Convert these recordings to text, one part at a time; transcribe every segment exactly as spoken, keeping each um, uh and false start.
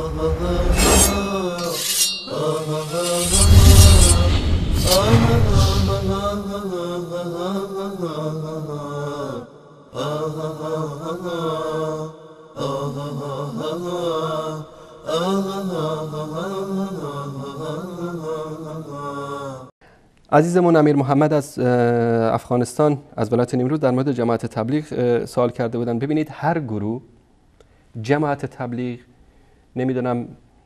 عزیزمون امیر محمد از افغانستان از ولایت نیمروز در مورد جماعت تبلیغ سوال کرده بودن. ببینید هر گروه، جماعت تبلیغ، نمیدونم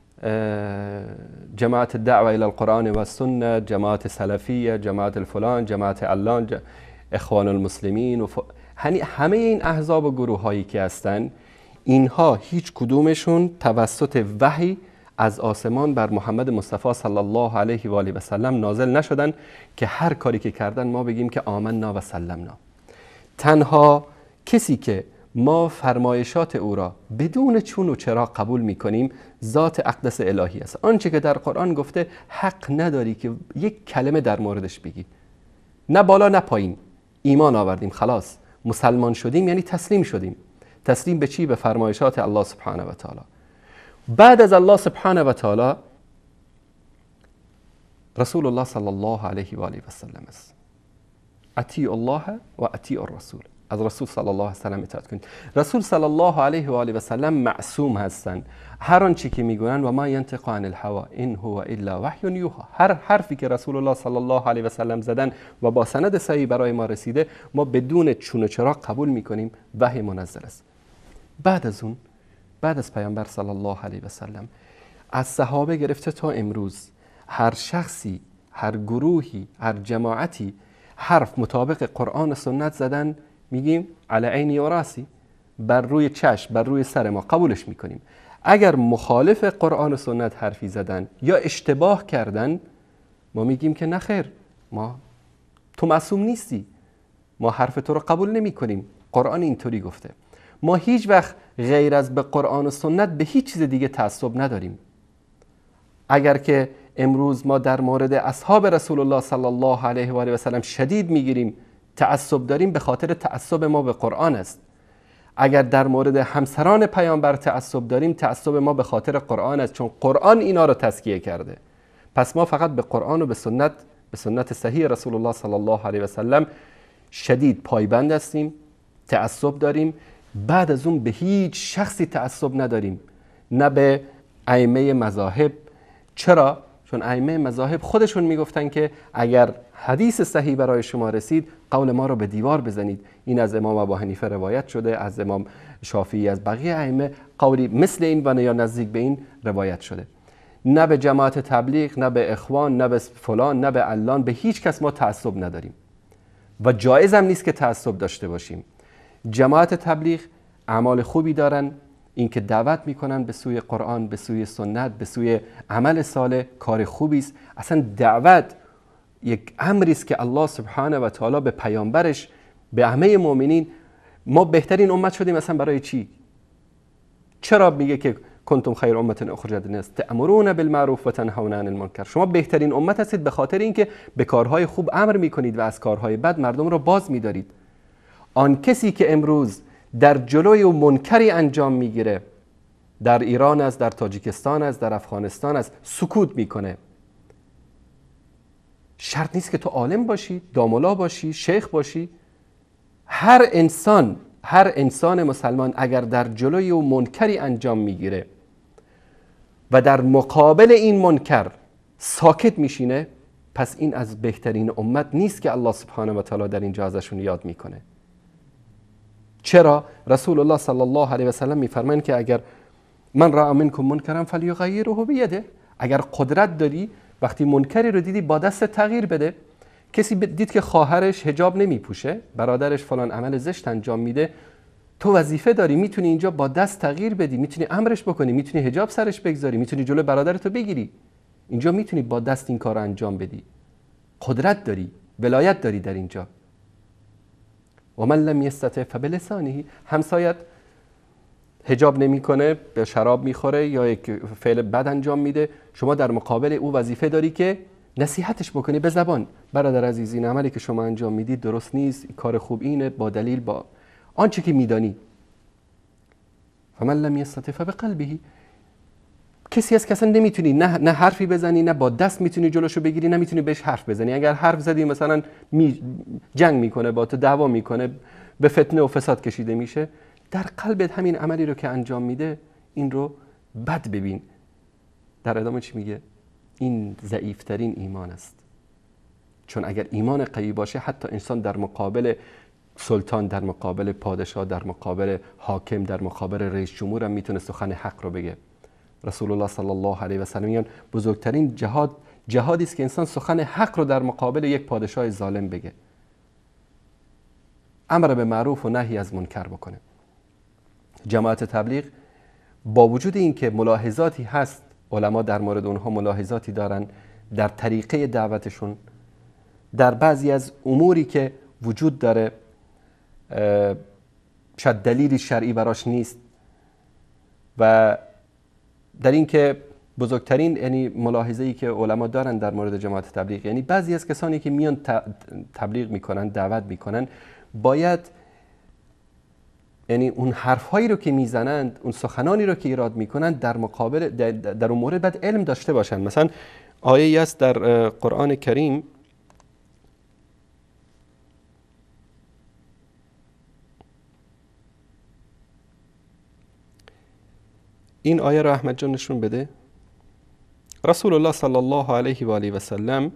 جماعت دعوه الی القرآن و سنت، جماعت سلفیه، جماعت الفلان، جماعت علان، اخوان المسلمین و ف... همه این احزاب و گروه هایی که هستن، اینها هیچ کدومشون توسط وحی از آسمان بر محمد مصطفی صلی الله علیه و آله و سلم نازل نشدن که هر کاری که کردن ما بگیم که آمنا و سلمنا. تنها کسی که ما فرمایشات او را بدون چون و چرا قبول میکنیم ذات اقدس الهی است. آنچه که در قرآن گفته حق نداری که یک کلمه در موردش بگی، نه بالا نه پایین. ایمان آوردیم، خلاص مسلمان شدیم، یعنی تسلیم شدیم. تسلیم به چی؟ به فرمایشات الله سبحانه و تعالی. بعد از الله سبحانه و تعالی رسول الله صلی الله علیه و آله و سلم است. اطیع الله و اطیع الرسول. از رسول صلی الله علیه و سلم اطاعت کنید. رسول صلی الله علیه و آله و سلم معصوم هستند. هر آنچه که میگویند و ما ینطق عن الهوى ان هو الا وحی یوحی، هر حرفی که رسول الله صلی الله علیه و سلم زدن و با سند صحیح برای ما رسیده، ما بدون چون و چرا قبول میکنیم، وحی منزل است. بعد از اون، بعد از پیامبر صلی الله علیه و سلم، از صحابه گرفته تا امروز، هر شخصی، هر گروهی، هر جماعتی حرف مطابق قرآن و سنت زدن، میگیم علی عینی و راسی، بر روی چشم، بر روی سر ما قبولش میکنیم. اگر مخالف قرآن و سنت حرفی زدن یا اشتباه کردن، ما میگیم که نخیر، ما تو معصوم نیستی، ما حرف تو رو قبول نمی کنیم، قرآن اینطوری گفته. ما هیچ وقت غیر از به قرآن و سنت به هیچ چیز دیگه تعصب نداریم. اگر که امروز ما در مورد اصحاب رسول الله صلی الله علیه و آله و سلم شدید میگیریم، تعصب داریم، به خاطر تعصب ما به قرآن است. اگر در مورد همسران پیامبر تعصب داریم، تعصب ما به خاطر قرآن است، چون قرآن اینا رو تزکیه کرده. پس ما فقط به قرآن و به سنت، به سنت صحیح رسول الله صلی الله علیه و سلم شدید پایبند هستیم، تعصب داریم. بعد از اون به هیچ شخصی تعصب نداریم، نه به ائمه مذاهب. چرا؟ چون ائمه مذاهب خودشون میگفتن که اگر حدیث صحیح برای شما رسید، قول ما رو به دیوار بزنید. این از امام ابو حنیفه روایت شده، از امام شافعی، از بقیه ائمه قولی مثل این و یا نزدیک به این روایت شده. نه به جماعت تبلیغ، نه به اخوان، نه به فلان، نه به علان، به هیچ کس ما تعصب نداریم و جایز هم نیست که تعصب داشته باشیم. جماعت تبلیغ اعمال خوبی دارن، این که دعوت میکنن به سوی قرآن، به سوی سنت، به سوی عمل صالح، کار خوبی است. اصلا دعوت یک امری است که الله سبحانه و تعالی به پیامبرش، به همه مؤمنین. ما بهترین امت شدیم اصلا برای چی؟ چرا میگه که کنتم خیر امت اخرجت للناس تأمرون بالمعروف و تنهون عن المنکر؟ شما بهترین امت هستید به خاطر اینکه به کارهای خوب امر میکنید و از کارهای بد مردم رو باز میدارید. آن کسی که امروز در جلوی و منکری انجام میگیره، در ایران است، در تاجیکستان است، در افغانستان است، سکوت میکنه. شرط نیست که تو عالم باشی، داملا باشی، شیخ باشی. هر انسان، هر انسان مسلمان اگر در جلوی و منکری انجام میگیره و در مقابل این منکر ساکت میشینه، پس این از بهترین امت نیست که الله سبحانه و تعالی در اینجا ازشون یاد میکنه. چرا؟ رسول الله صلی الله علیه و سلم میفرمایند که اگر من را منکم منکرا فلیغیره بیده، اگر قدرت داری وقتی منکری رو دیدی با دست تغییر بده. کسی دید که خواهرش حجاب نمیپوشه، برادرش فلان عمل زشت انجام میده، تو وظیفه داری، میتونی اینجا با دست تغییر بدی، میتونی امرش بکنی، میتونی حجاب سرش بگذاری، میتونی جلوی برادرتو بگیری. اینجا میتونی با دست این کار انجام بدی. قدرت داری، ولایت داری در اینجا. و من لم یستطع فبلسانه، همسایت حجاب نمیکنه، به شراب میخوره یا یک فعل بد انجام میده، شما در مقابل او وظیفه داری که نصیحتش بکنی به زبان. برادر عزیز، این عملی که شما انجام میدید درست نیست، کار خوب اینه، با دلیل، با آنچه که میدانی. فمن لم یستطع فبقلبه، کسی هست که اصلا نمیتونی نه نه حرفی بزنی، نه با دست میتونی جلوشو بگیری، نه میتونی بهش حرف بزنی. اگر حرف زدی مثلا می جنگ میکنه با تو، دعوا میکنه، به فتنه و فساد کشیده میشه. در قلبت همین عملی رو که انجام میده این رو بد ببین. در ادامه چی میگه؟ این ضعیفترین ایمان است. چون اگر ایمان قوی باشه حتی انسان در مقابل سلطان، در مقابل پادشاه، در مقابل حاکم، در مقابل رئیس جمهور هم میتونه سخن حق رو بگه. رسول الله صلی الله علیه و سلم میگن بزرگترین جهاد جهادی است که انسان سخن حق رو در مقابل یک پادشاه ظالم بگه، امر به معروف و نهی از منکر بکنه. جماعت تبلیغ با وجود اینکه ملاحظاتی هست، علما در مورد اونها ملاحظاتی دارن در طریقه دعوتشون، در بعضی از اموری که وجود داره شاید دلیلی شرعی براش نیست، و در این که بزرگترین یعنی ملاحظه‌ای که علما دارن در مورد جماعت تبلیغ، یعنی بعضی از کسانی که میان تبلیغ میکنن، دعوت میکنن، باید یعنی اون حرفهایی رو که میزنند، اون سخنانی رو که ایراد میکنن در مقابل در, در اون مورد باید علم داشته باشن. مثلا آیه است در قرآن کریم این آیه رو احمد جان نشون بده. رسول الله صلی الله علیه و آله و سلم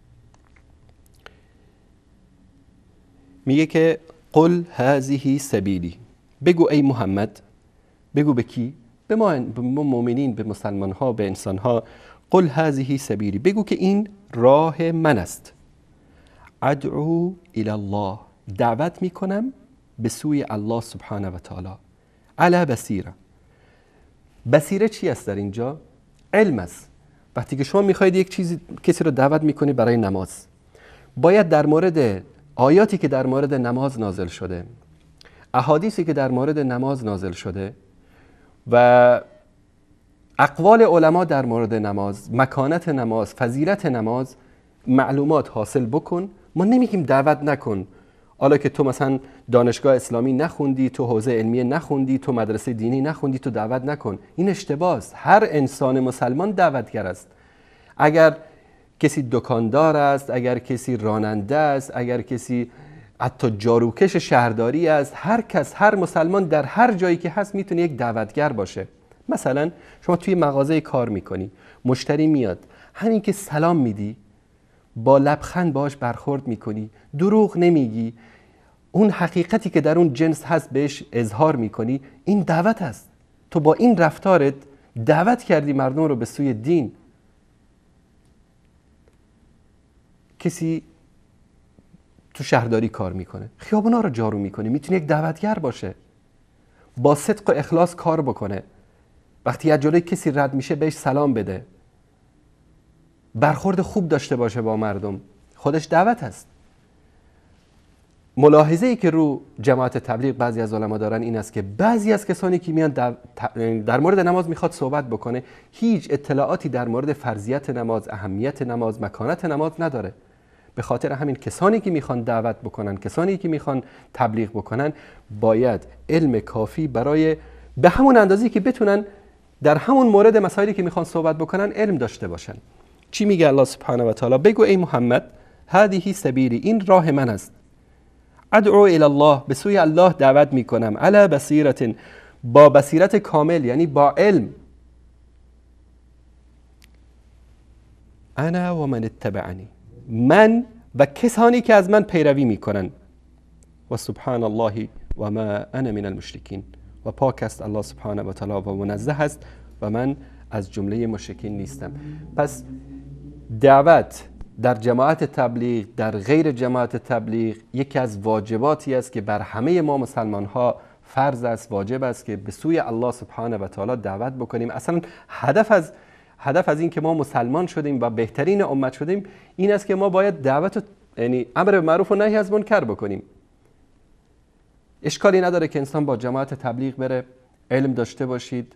میگه که قل هذه سبیلی، بگو ای محمد، بگو به کی؟ به ما, به ما مؤمنین، به مسلمان ها، به انسان ها. قل هذه سبیلی، بگو که این راه من است. ادعو الی الله، دعوت میکنم به سوی الله سبحانه و تعالی. علی بصیره، بصیره چی است در اینجا؟ علم است. وقتی که شما میخواید یک چیزی کسی رو دعوت میکنی برای نماز، باید در مورد آیاتی که در مورد نماز نازل شده، احادیثی که در مورد نماز نازل شده و اقوال علما در مورد نماز، مکانت نماز، فضیلت نماز، معلومات حاصل بکن. ما نمیگیم دعوت نکن. حالا که تو مثلا دانشگاه اسلامی نخوندی، تو حوزه علمیه نخوندی، تو مدرسه دینی نخوندی، تو دعوت نکن. این اشتباه است. هر انسان مسلمان دعوتگر است. اگر کسی دکاندار است، اگر کسی راننده است، اگر کسی حتی جاروکش شهرداری است، هر کس، هر مسلمان در هر جایی که هست میتونه یک دعوتگر باشه. مثلا شما توی مغازه کار میکنی، مشتری میاد، همین که سلام میدی، با لبخند باهاش برخورد میکنی، دروغ نمیگی، اون حقیقتی که در اون جنس هست بهش اظهار میکنی، این دعوت است. تو با این رفتارت دعوت کردی مردم رو به سوی دین. کسی تو شهرداری کار میکنه، خیابونا رو جارو میکنه، میتونه یک دعوتگر باشه، با صدق و اخلاص کار بکنه. وقتی از جلوی کسی رد میشه بهش سلام بده، برخورد خوب داشته باشه با مردم، خودش دعوت است. ملاحظه ای که رو جماعت تبلیغ بعضی از علما دارن این است که بعضی از کسانی که میان در مورد نماز میخواد صحبت بکنه، هیچ اطلاعاتی در مورد فرضیت نماز، اهمیت نماز، مکانت نماز نداره. به خاطر همین کسانی که میخوان دعوت بکنن، کسانی که میخوان تبلیغ بکنن، باید علم کافی برای به همون اندازه‌ای که بتونن در همون مورد مسائلی که میخوان صحبت بکنن علم داشته باشن. چی میگه الله سبحانه و تعالی؟ بگو ای محمد هذه سبیلی، این راه من است. ادعو الی الله، به سوی الله دعوت میکنم. علی بصیرت، با بصیرت کامل، یعنی با علم. انا و من اتبعنی، من و کسانی که از من پیروی میکنن. و سبحان الله و ما انا من المشرکین، و پاک است الله سبحانه و تعالی و منزه است و من از جمله مشرکین نیستم. پس دعوت در جماعت تبلیغ، در غیر جماعت تبلیغ، یکی از واجباتی است که بر همه ما مسلمان ها فرض است، واجب است که به سوی الله سبحانه و تعالی دعوت بکنیم. اصلا هدف از هدف از این که ما مسلمان شدیم و بهترین امت شدیم این است که ما باید دعوت، یعنی امر به معروف و نهی از منکر بکنیم. اشکالی نداره که انسان با جماعت تبلیغ بره، علم داشته باشید.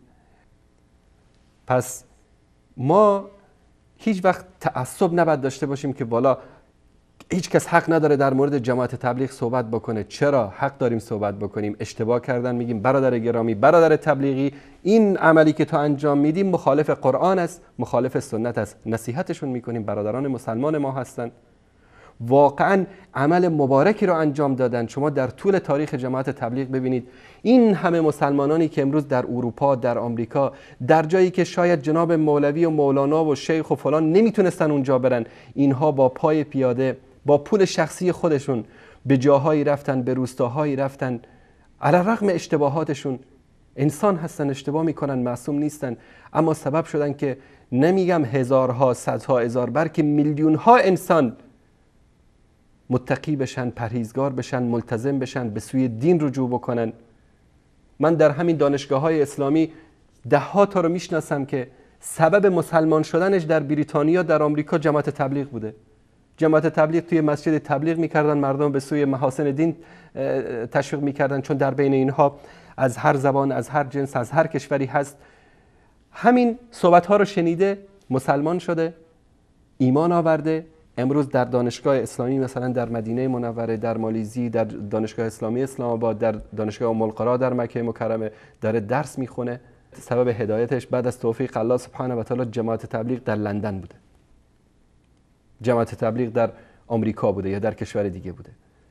پس ما هیچ وقت تعصب نباید داشته باشیم که والا هیچ کس حق نداره در مورد جماعت تبلیغ صحبت بکنه. چرا؟ حق داریم صحبت بکنیم. اشتباه کردن میگیم برادر گرامی، برادر تبلیغی، این عملی که تو انجام میدیم مخالف قرآن است، مخالف سنت است. نصیحتشون میکنیم، برادران مسلمان ما هستن، واقعا عمل مبارکی رو انجام دادن. شما در طول تاریخ جماعت تبلیغ ببینید این همه مسلمانانی که امروز در اروپا، در آمریکا، در جایی که شاید جناب مولوی و مولانا و شیخ و فلان نمیتونستن اونجا برن، اینها با پای پیاده با پول شخصی خودشون به جاهایی رفتن، به روستاهایی رفتن، علی رغم اشتباهاتشون. انسان هستن، اشتباه میکنن، معصوم نیستن، اما سبب شدن که نمیگم هزارها، صدها هزار، بلکه میلیون ها انسان متقی بشن، پرهیزگار بشن، ملتزم بشن، به سوی دین رجوع بکنن. من در همین دانشگاه های اسلامی ده ها تا رو میشناسم که سبب مسلمان شدنش در بریتانیا، در آمریکا جماعت تبلیغ بوده. جماعت تبلیغ توی مسجد تبلیغ میکردن، مردم به سوی محاسن دین تشویق میکردن، چون در بین اینها از هر زبان، از هر جنس، از هر کشوری هست. همین صحبت ها رو شنیده، مسلمان شده، ایمان آورده. امروز در دانشگاه اسلامی مثلا در مدینه منوره، در مالیزی، در دانشگاه اسلامی اسلام آباد، در دانشگاه ام القری در مکه مکرمه داره درس میخونه. سبب هدایتش بعد از توفیق الله سبحانه و تعالی جماعت تبلیغ در لندن بوده، جماعت تبلیغ در آمریکا بوده یا در کشور دیگه بوده.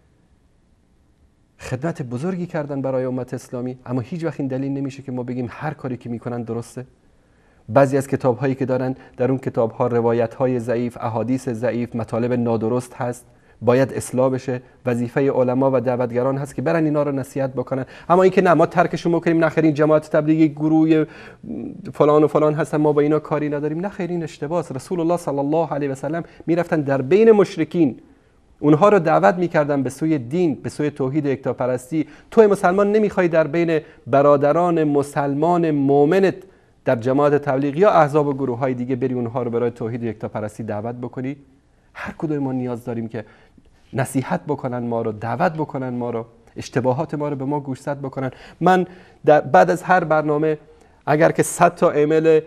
خدمت بزرگی کردن برای امت اسلامی، اما هیچ وقت این دلیل نمیشه که ما بگیم هر کاری که میکنن درسته. بعضی از کتاب هایی که دارن، در اون کتاب ها روایت های ضعیف، احادیث ضعیف، مطالب نادرست هست، باید اصلاح بشه. وظیفه علما و دعوتگران هست که برن اینا رو نصیحت بکنن. اما اینکه نه ما ترکشون بکنیم، نه خیر این جماعت تبلیغی گروه فلان و فلان هستن، ما با اینا کاری نداریم، نه خیر این اشتباهه. رسول الله صلی الله علیه و سلم میرفتن در بین مشرکین، اونها رو دعوت میکردن به سوی دین، به سوی توحید یکتاپرستی. تو مسلمان نمیخوای در بین برادران مسلمان مؤمنت در جماعت تبلیغ یا احزاب و گروه های دیگه بری اونها رو برای توحید یکتاپرستی دعوت بکنی؟ هر کدوم ما نیاز داریم که نصیحت بکنن ما رو، دعوت بکنن ما رو، اشتباهات ما رو به ما گوشزد بکنن. من در بعد از هر برنامه اگر که صد تا ایمیل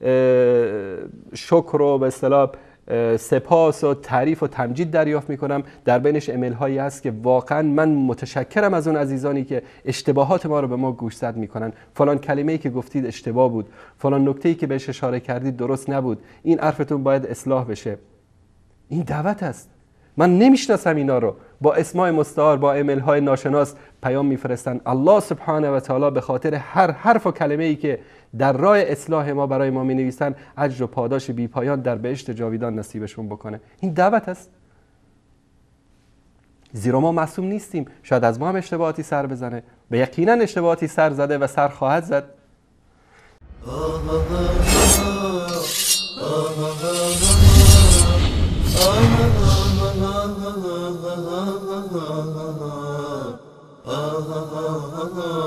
شکر و به اصطلاح سپاس و تعریف و تمجید دریافت میکنم، در بینش ایمیل هایی هست که واقعا من متشکرم از اون عزیزانی که اشتباهات ما رو به ما گوشزد میکنن. فلان کلمه‌ای که گفتید اشتباه بود، فلان نکته‌ای که بهش اشاره کردید درست نبود، این حرفتون باید اصلاح بشه. این دعوت است. من نمیشناسم اینا رو، با اسماء مستعار، با ایمیل های ناشناس پیام میفرستن. الله سبحانه و تعالی به خاطر هر حرف و کلمه ای که در راه اصلاح ما برای ما می نویسن اجر و پاداش بی پایان در بهشت جاویدان نصیبشون بکنه. این دعوت است. زیرا ما معصوم نیستیم، شاید از ما هم اشتباهاتی سر بزنه، به یقینا اشتباهاتی سر زده و سر خواهد زد. Ah